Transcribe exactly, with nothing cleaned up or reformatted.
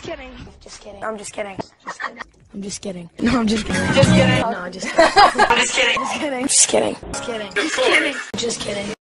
kidding. Just kidding. I'm just kidding. Just kidding. I'm just kidding. No, I'm just kidding. Just kidding. No, I'm just kidding. I'm just kidding. Just kidding. Just kidding. Just kidding. Just kidding. Just kidding.